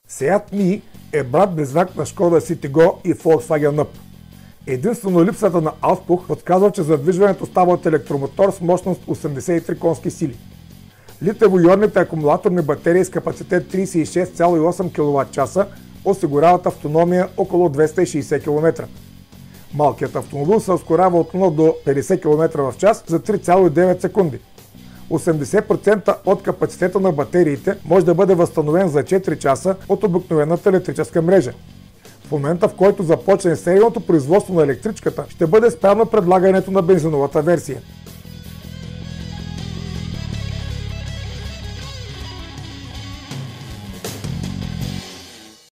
Seat Mii е брат-близнак на Шкода Citigo и Volkswagen Up. Единствено липсата на ауспух подсказва, че задвижването става от електромотор с мощност 83 конски сили. Литево-ионните акумулаторни батерии с капацитет 36,8 кВт осигуряват автономия около 260 км. Малкият автомобил се ускорява от 0 до 50 км в час за 3,9 секунди. 80% от капацитета на батериите може да бъде възстановен за 4 часа от обикновената електрическа мрежа. В момента, в който започне серийното производство на електричката, ще бъде спряно предлагането на бензиновата версия.